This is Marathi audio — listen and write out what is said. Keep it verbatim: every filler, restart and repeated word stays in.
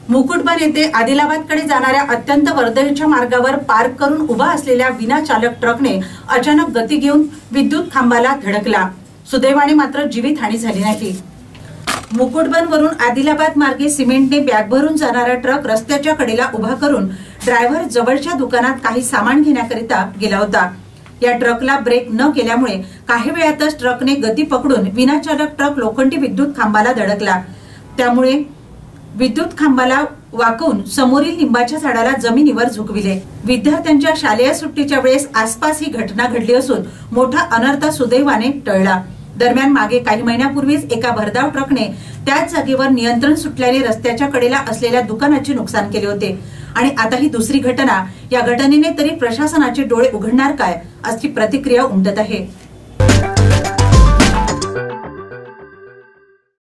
मुकुटबन येथे आदिलाबादकडे जाणाऱ्या अत्यंत वर्दळीच्या मार्गावर पार्क करून उभा असलेल्या विना चालक ट्रकने अचानक गती घेऊन विद्युत खांबाला धडकला। सुदैवाने मात्र जीवितहानी झाली नाही। मुकुटबन वरून आदिलाबाद मार्गे सिमेंटने बॅग भरून जाणारा ट्रक रस्त्याच्या कडेला उभा करून ड्रायव्हर जवळच्या दुकानात काही सामान घेण्याकरिता गेला होता। या ट्रकला ब्रेक न केल्यामुळे काही वेळातच ट्रकने गती पकडून विनाचालक ट्रक लोखंडी विद्युत खांबाला धडकला। त्यामुळे विद्युत खांबाला वाकवून समोरील लिंबाच्या झाडाला जमिनीवर झुकविले। विद्यार्थ्यांच्या शालेय सुट्टीच्या वेळेस आसपास ही घटना घडली असून मोठा अनर्थ सुदैवाने टळला। दरम्यान मागे काही महिन्यापूर्वीच एका भरधाव ट्रकने त्याच जागेवर नियंत्रण सुटल्याने रस्त्याच्या कडेला असलेल्या दुकानाचे नुकसान केले होते आणि आता ही दुसरी घटना। या घटनेने तरी प्रशासनाचे डोळे उघडणार काय अशी प्रतिक्रिया उमटत आहे।